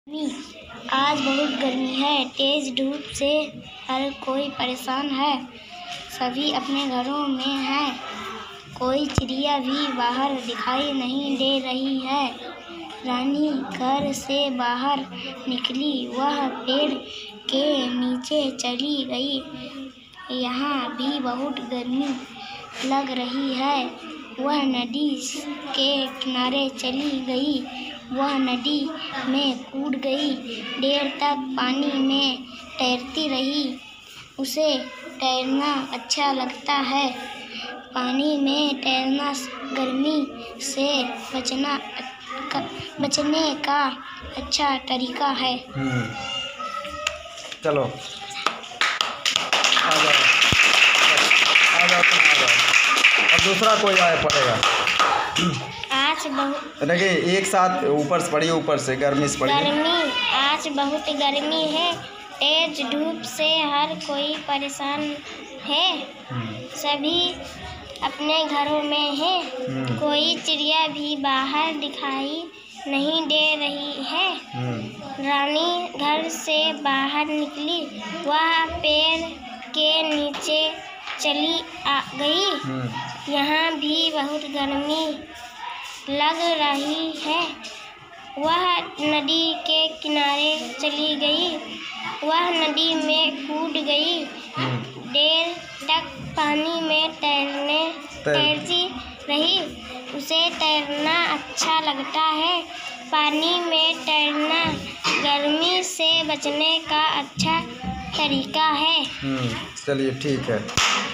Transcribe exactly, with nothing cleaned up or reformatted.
आज बहुत गर्मी है, तेज धूप से हर कोई परेशान है। सभी अपने घरों में हैं, कोई चिड़िया भी बाहर दिखाई नहीं दे रही है। रानी घर से बाहर निकली, वह पेड़ के नीचे चली गई। यहाँ भी बहुत गर्मी लग रही है। वह नदी के किनारे चली गई। वह नदी में कूद गई, देर तक पानी में तैरती रही। उसे तैरना अच्छा लगता है। पानी में तैरना गर्मी से बचना बचने का अच्छा तरीका है। चलो आ जाओ, आ जाओ तुम आ जाओ। अब दूसरा कोई आए पड़ेगा। आज बहुत देखिए एक साथ ऊपर से पढ़िए, ऊपर से गर्मी से पढ़िए। गर्मी आज बहुत गर्मी है, तेज धूप से हर कोई परेशान है। सभी अपने घरों में हैं, कोई चिड़िया भी बाहर दिखाई नहीं दे रही है। रानी घर से बाहर निकली, वह पेड़ के नीचे चली आ गई। यहाँ भी बहुत गर्मी लग रही है। वह नदी के किनारे चली गई। वह नदी में कूद गई, देर तक पानी में तैरने तैरती रही। उसे तैरना अच्छा लगता है। पानी में तैरना गर्मी से बचने का अच्छा तरीका है। चलिए ठीक है।